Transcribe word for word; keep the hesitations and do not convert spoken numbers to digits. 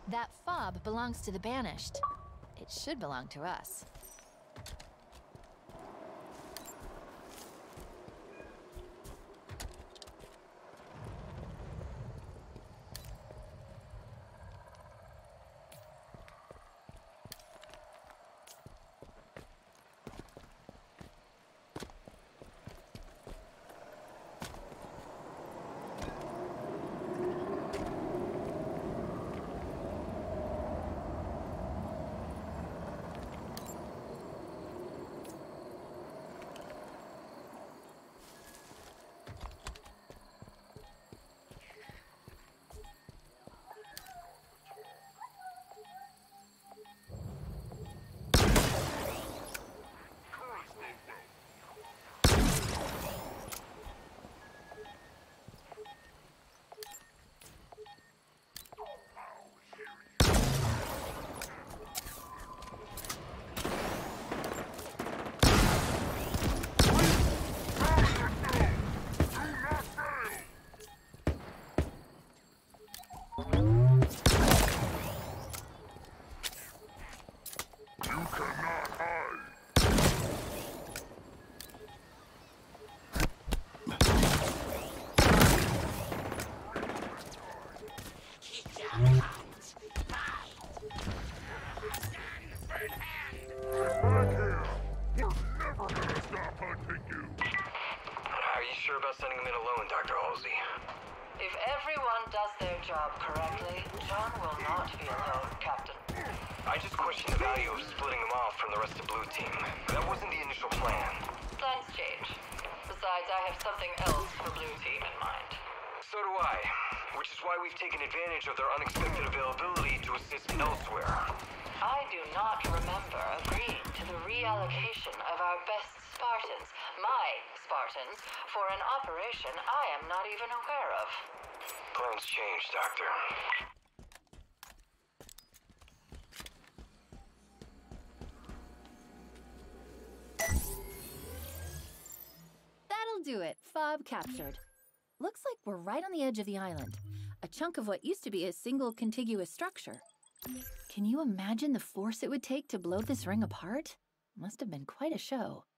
That fob belongs to the Banished. It should belong to us. Job correctly, John will not be alone, Captain. I just questioned the value of splitting them off from the rest of Blue Team. That wasn't the initial plan. Plans change. Besides, I have something else for Blue Team in mind. So do I, which is why we've taken advantage of their unexpected availability to assist elsewhere. I do not remember agreeing to the reallocation of our best Spartans, my Spartans, for an operation I am not even aware of. Plans change, Doctor. That'll do it. Fob captured. Looks like we're right on the edge of the island. A chunk of what used to be a single contiguous structure. Can you imagine the force it would take to blow this ring apart? Must have been quite a show.